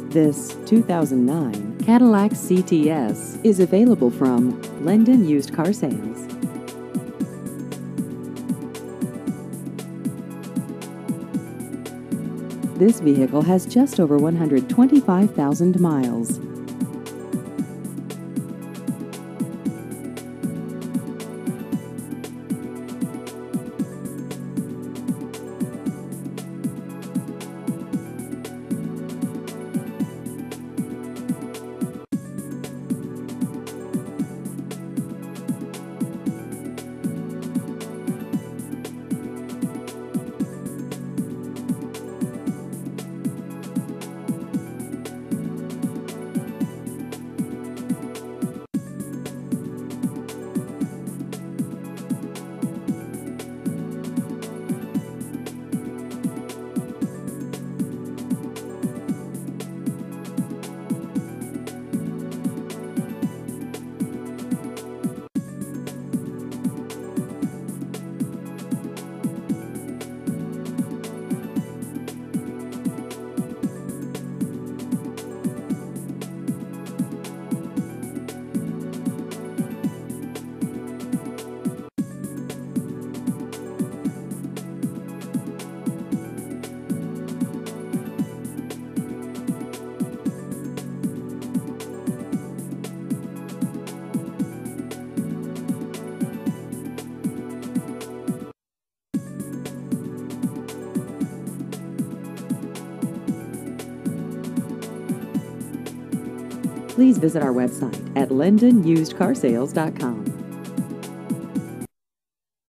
This 2009 Cadillac CTS is available from Lendon Used Car Sales. This vehicle has just over 125,000 miles. Please visit our website at LendonUsedCarsales.com.